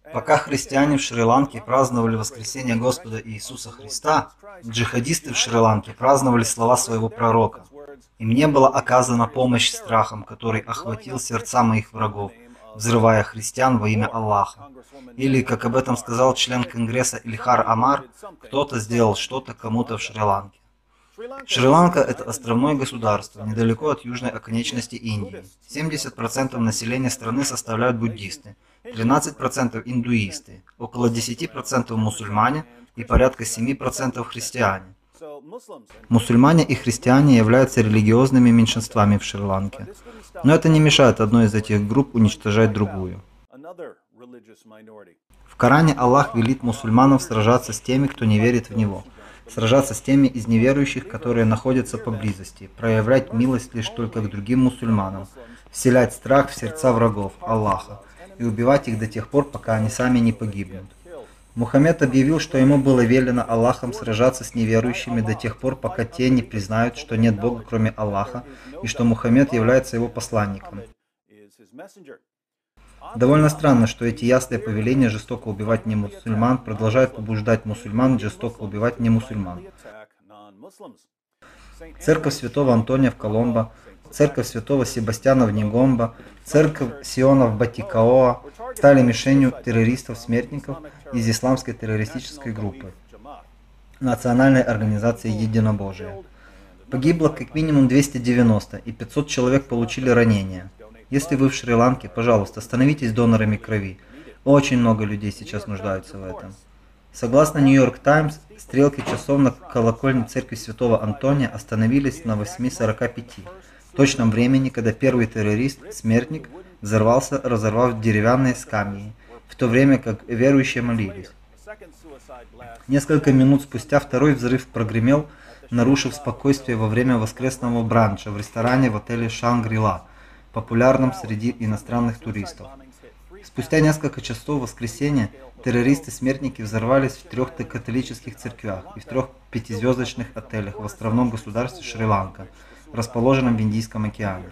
Пока христиане в Шри-Ланке праздновали воскресение Господа Иисуса Христа, джихадисты в Шри-Ланке праздновали слова своего пророка. Им не была оказана помощь страхом, который охватил сердца моих врагов, взрывая христиан во имя Аллаха. Или, как об этом сказал член Конгресса Ильхар Амар, кто-то сделал что-то кому-то в Шри-Ланке. Шри-Ланка – это островное государство, недалеко от южной оконечности Индии. 70% населения страны составляют буддисты, 13% индуисты, около 10% мусульмане и порядка 7% христиане. Мусульмане и христиане являются религиозными меньшинствами в Шри-Ланке, но это не мешает одной из этих групп уничтожать другую. В Коране Аллах велит мусульманам сражаться с теми, кто не верит в Него, сражаться с теми из неверующих, которые находятся поблизости, проявлять милость лишь только к другим мусульманам, вселять страх в сердца врагов Аллаха и убивать их до тех пор, пока они сами не погибнут. Мухаммед объявил, что ему было велено Аллахом сражаться с неверующими до тех пор, пока те не признают, что нет Бога кроме Аллаха, и что Мухаммед является его посланником. Довольно странно, что эти ясные повеления жестоко убивать не мусульман продолжают побуждать мусульман жестоко убивать не мусульман. Церковь святого Антония в Коломбо, церковь святого Себастьяна в Негомбо, церковь Сиона в Батикаоа стали мишенью террористов-смертников из исламской террористической группы Национальной организации Единобожия. Погибло как минимум 290, и 500 человек получили ранения. Если вы в Шри-Ланке, пожалуйста, становитесь донорами крови. Очень много людей сейчас нуждаются в этом. Согласно Нью-Йорк Таймс, стрелки часов на колокольне церкви святого Антония остановились на 8:45, точном времени, когда первый террорист, смертник, взорвался, разорвав деревянные скамьи, в то время как верующие молились. Несколько минут спустя второй взрыв прогремел, нарушив спокойствие во время воскресного бранча в ресторане в отеле «Шангри-Ла», популярном среди иностранных туристов. Спустя несколько часов в воскресенье террористы-смертники взорвались в 3 католических церквях и в 3 пятизвездочных отелях в островном государстве Шри-Ланка, расположенном в Индийском океане.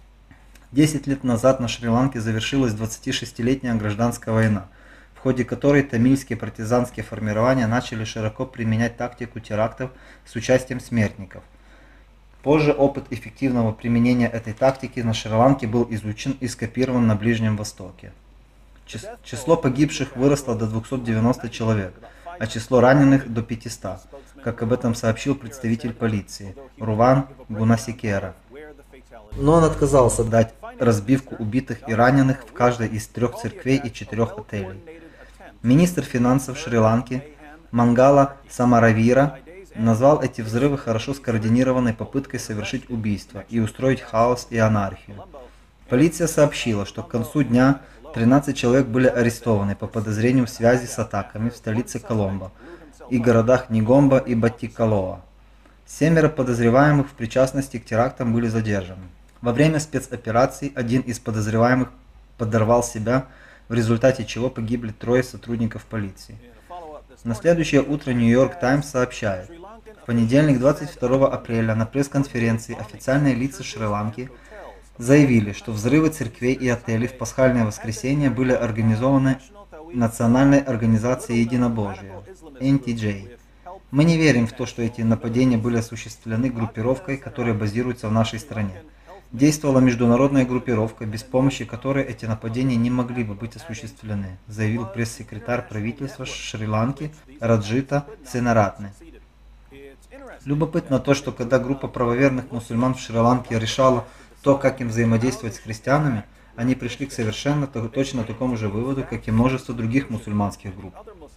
10 лет назад на Шри-Ланке завершилась 26-летняя гражданская война, в ходе которой тамильские партизанские формирования начали широко применять тактику терактов с участием смертников. Позже опыт эффективного применения этой тактики на Шри-Ланке был изучен и скопирован на Ближнем Востоке. Число погибших выросло до 290 человек, а число раненых до 500, как об этом сообщил представитель полиции Руван Гунасикера. Но он отказался дать разбивку убитых и раненых в каждой из 3 церквей и 4 отелей. Министр финансов Шри-Ланки Мангала Самаравира назвал эти взрывы хорошо скоординированной попыткой совершить убийство и устроить хаос и анархию. Полиция сообщила, что к концу дня 13 человек были арестованы по подозрению в связи с атаками в столице Коломбо и городах Негомбо и Батикалоа. 7 подозреваемых в причастности к терактам были задержаны. Во время спецоперации один из подозреваемых подорвал себя, в результате чего погибли 3 сотрудников полиции. На следующее утро Нью-Йорк Таймс сообщает: в понедельник, 22 апреля, на пресс-конференции официальные лица Шри-Ланки заявили, что взрывы церквей и отелей в пасхальное воскресенье были организованы Национальной организацией Единобожия, NTJ. Мы не верим в то, что эти нападения были осуществлены группировкой, которая базируется в нашей стране. Действовала международная группировка, без помощи которой эти нападения не могли бы быть осуществлены, заявил пресс-секретарь правительства Шри-Ланки Раджита Сенаратне. Любопытно то, что когда группа правоверных мусульман в Шри-Ланке решала то, как им взаимодействовать с христианами, они пришли к совершенно точно такому же выводу, как и множество других мусульманских групп.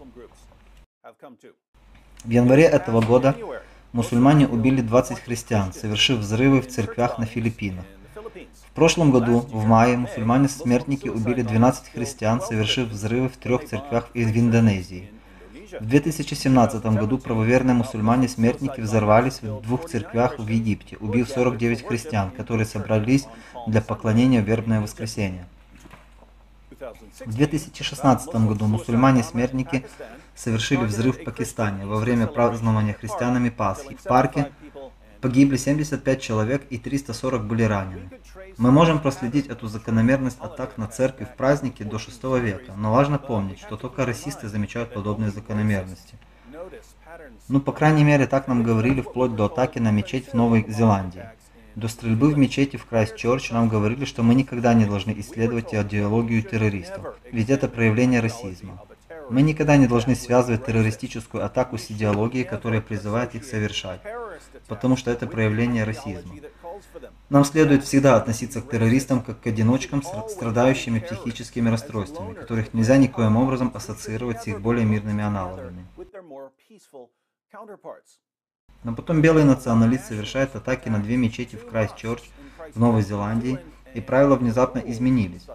В январе этого года мусульмане убили 20 христиан, совершив взрывы в церквях на Филиппинах. В прошлом году, в мае, мусульмане-смертники убили 12 христиан, совершив взрывы в 3 церквях в Индонезии. В 2017 году правоверные мусульмане-смертники взорвались в 2 церквях в Египте, убив 49 христиан, которые собрались для поклонения в вербное воскресенье. В 2016 году мусульмане-смертники совершили взрыв в Пакистане во время празднования христианами Пасхи в парке Погибли 75 человек и 340 были ранены. Мы можем проследить эту закономерность атак на церковь в праздники до VI века, но важно помнить, что только расисты замечают подобные закономерности. Ну, по крайней мере, так нам говорили вплоть до атаки на мечеть в Новой Зеландии. До стрельбы в мечети в Крайстчерч нам говорили, что мы никогда не должны исследовать идеологию террористов, ведь это проявление расизма. Мы никогда не должны связывать террористическую атаку с идеологией, которая призывает их совершать, потому что это проявление расизма. Нам следует всегда относиться к террористам как к одиночкам, страдающими психическими расстройствами, которых нельзя никоим образом ассоциировать с их более мирными аналогами. Но потом белый националист совершает атаки на две мечети в Крайстчерч в Новой Зеландии, и правила внезапно изменились.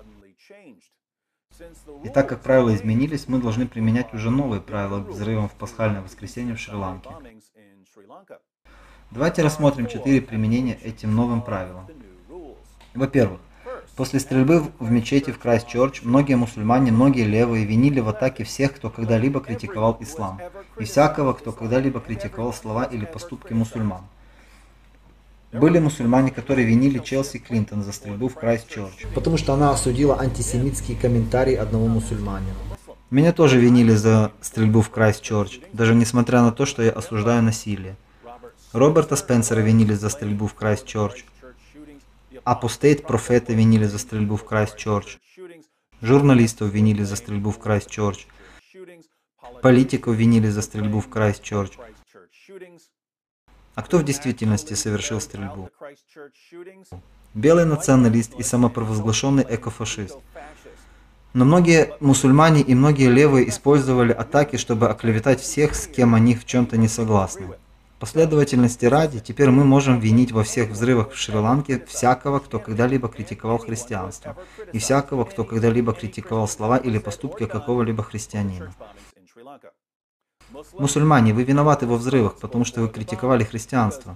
И так как правила изменились, мы должны применять уже новые правила к взрывам в пасхальное воскресенье в Шри-Ланке. Давайте рассмотрим 4 применения этим новым правилам. Во-первых, после стрельбы в мечети в Крайстчерч многие мусульмане, многие левые винили в атаке всех, кто когда-либо критиковал ислам, и всякого, кто когда-либо критиковал слова или поступки мусульман. Были мусульмане, которые винили Челси Клинтон за стрельбу в Крайстчерч, потому что она осудила антисемитский комментарий одного мусульманина. Меня тоже винили за стрельбу в Крайстчерч, даже несмотря на то, что я осуждаю насилие. Роберта Спенсера винили за стрельбу в Крайстчерч. Апостейт Профета винили за стрельбу в Крайстчерч. Журналистов винили за стрельбу в Крайстчерч. Политиков винили за стрельбу в Крайстчерч. А кто в действительности совершил стрельбу? Белый националист и самопровозглашенный экофашист. Но многие мусульмане и многие левые использовали атаки, чтобы оклеветать всех, с кем они в чем-то не согласны. Последовательности ради, теперь мы можем винить во всех взрывах в Шри-Ланке всякого, кто когда-либо критиковал христианство, и всякого, кто когда-либо критиковал слова или поступки какого-либо христианина. Мусульмане, вы виноваты во взрывах, потому что вы критиковали христианство.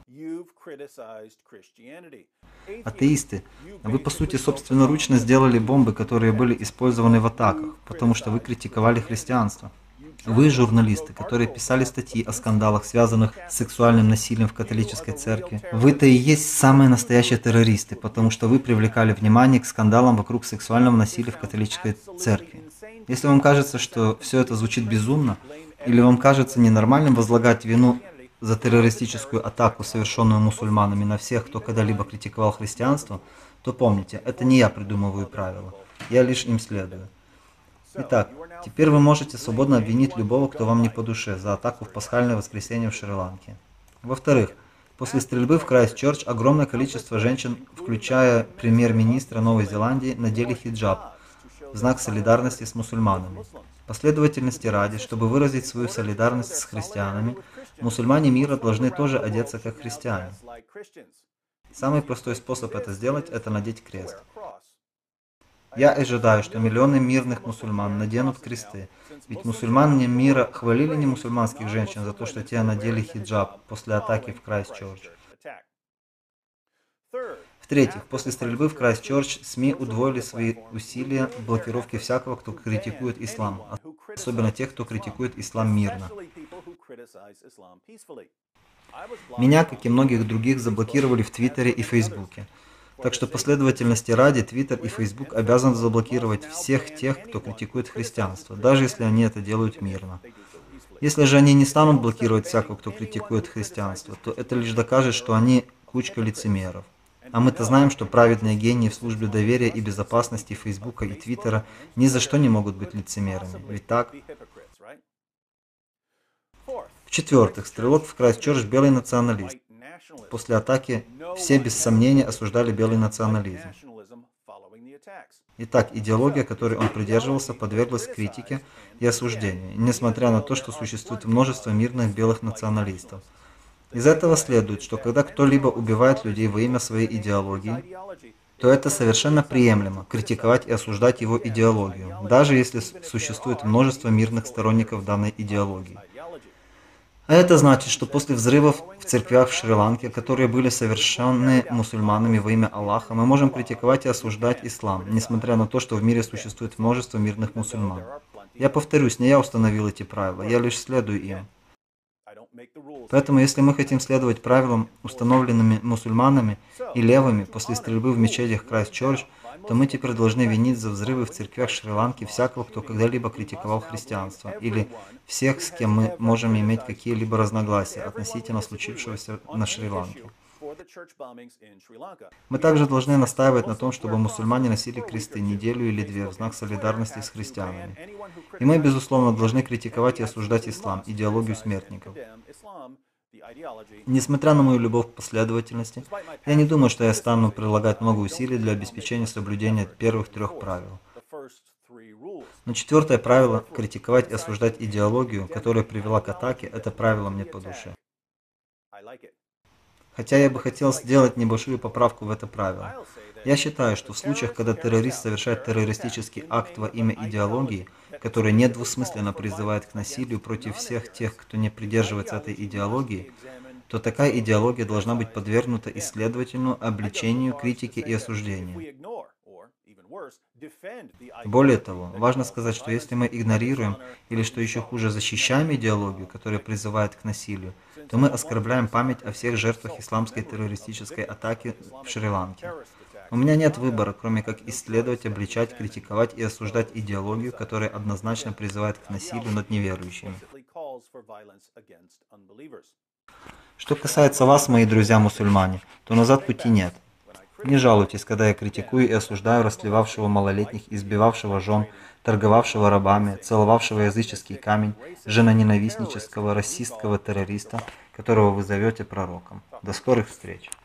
Атеисты, вы по сути собственноручно сделали бомбы, которые были использованы в атаках, потому что вы критиковали христианство. Вы, журналисты, которые писали статьи о скандалах, связанных с сексуальным насилием в католической церкви, вы-то и есть самые настоящие террористы, потому что вы привлекали внимание к скандалам вокруг сексуального насилия в католической церкви. Если вам кажется, что все это звучит безумно, или вам кажется ненормальным возлагать вину за террористическую атаку, совершенную мусульманами, на всех, кто когда-либо критиковал христианство, то помните, это не я придумываю правила, я лишь им следую. Итак, теперь вы можете свободно обвинить любого, кто вам не по душе, за атаку в пасхальное воскресенье в Шри-Ланке. Во-вторых, после стрельбы в Крайстчерч огромное количество женщин, включая премьер-министра Новой Зеландии, надели хиджаб в знак солидарности с мусульманами. Последовательности ради, чтобы выразить свою солидарность с христианами, мусульмане мира должны тоже одеться как христиане. Самый простой способ это сделать – это надеть крест. Я ожидаю, что миллионы мирных мусульман наденут кресты, ведь мусульмане мира хвалили не мусульманских женщин за то, что те надели хиджаб после атаки в Крайстчерч. В-третьих, после стрельбы в Крайстчерч СМИ удвоили свои усилия в блокировке всякого, кто критикует ислам, особенно тех, кто критикует ислам мирно. Меня, как и многих других, заблокировали в Твиттере и Фейсбуке. Так что последовательности ради, Твиттер и Фейсбук обязаны заблокировать всех тех, кто критикует христианство, даже если они это делают мирно. Если же они не станут блокировать всякого, кто критикует христианство, то это лишь докажет, что они кучка лицемеров. А мы-то знаем, что праведные гении в службе доверия и безопасности Фейсбука и Твиттера ни за что не могут быть лицемерами, ведь так? В-четвертых, стрелок в Крайстчерч белый националист. После атаки все без сомнения осуждали белый национализм. Итак, идеология, которой он придерживался, подверглась критике и осуждению, несмотря на то, что существует множество мирных белых националистов. Из этого следует, что когда кто-либо убивает людей во имя своей идеологии, то это совершенно приемлемо – критиковать и осуждать его идеологию, даже если существует множество мирных сторонников данной идеологии. А это значит, что после взрывов в церквях в Шри-Ланке, которые были совершены мусульманами во имя Аллаха, мы можем критиковать и осуждать ислам, несмотря на то, что в мире существует множество мирных мусульман. Я повторюсь, не я установил эти правила, я лишь следую им. Поэтому, если мы хотим следовать правилам, установленными мусульманами и левыми после стрельбы в мечетях Крайстчерч, то мы теперь должны винить за взрывы в церквях Шри-Ланки всякого, кто когда-либо критиковал христианство, или всех, с кем мы можем иметь какие-либо разногласия относительно случившегося на Шри-Ланке. Мы также должны настаивать на том, чтобы мусульмане носили кресты неделю или две в знак солидарности с христианами. И мы, безусловно, должны критиковать и осуждать ислам, идеологию смертников. Несмотря на мою любовь к последовательности, я не думаю, что я стану прилагать много усилий для обеспечения соблюдения первых 3 правил. Но 4-е правило – критиковать и осуждать идеологию, которая привела к атаке, это правило мне по душе. Хотя я бы хотел сделать небольшую поправку в это правило. Я считаю, что в случаях, когда террорист совершает террористический акт во имя идеологии, которая недвусмысленно призывает к насилию против всех тех, кто не придерживается этой идеологии, то такая идеология должна быть подвергнута исследовательному обличению, критике и осуждению. Более того, важно сказать, что если мы игнорируем или, что еще хуже, защищаем идеологию, которая призывает к насилию, то мы оскорбляем память о всех жертвах исламской террористической атаки в Шри-Ланке. У меня нет выбора, кроме как исследовать, обличать, критиковать и осуждать идеологию, которая однозначно призывает к насилию над неверующими. Что касается вас, мои друзья-мусульмане, то назад пути нет. Не жалуйтесь, когда я критикую и осуждаю растлевавшего малолетних, избивавшего жен, торговавшего рабами, целовавшего языческий камень, женоненавистнического, расистского террориста, которого вы зовете пророком. До скорых встреч!